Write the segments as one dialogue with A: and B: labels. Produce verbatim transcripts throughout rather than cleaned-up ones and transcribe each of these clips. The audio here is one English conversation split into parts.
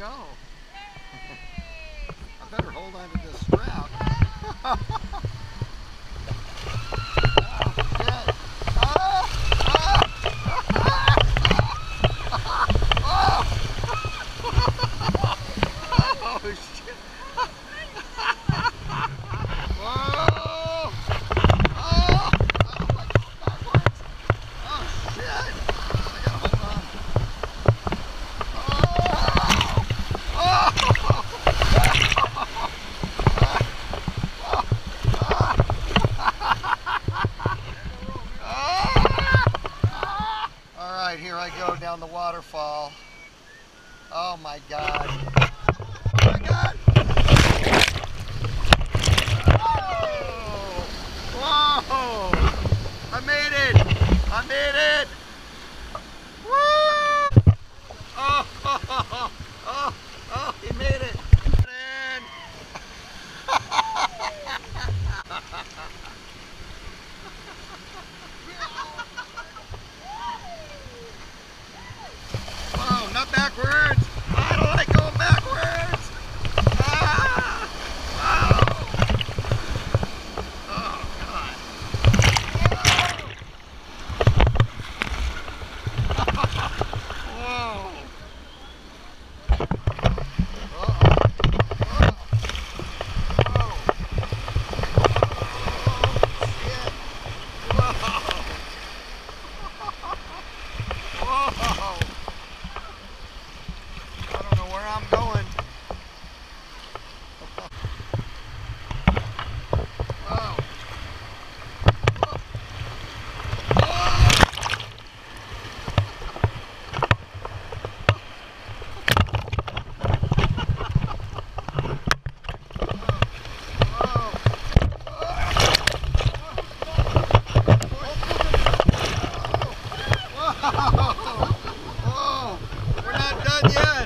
A: go. I better hold on to this strap. Oh, shit. Oh, oh, oh, oh, shit. Here I go down the waterfall. Oh my God. Oh my God. Whoa. Whoa. I made it. I made it. Woo. Oh, oh, oh, oh, oh, he made it. And whoa, not backwards. I don't like going backwards. Ah! Oh! Oh, God. Whoa. I'm going. Wow. Whoa. We're not done yet.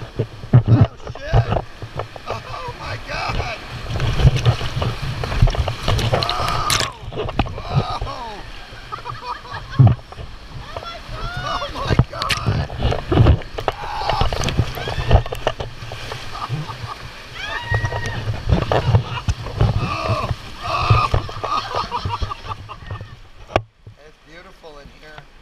A: Beautiful in here.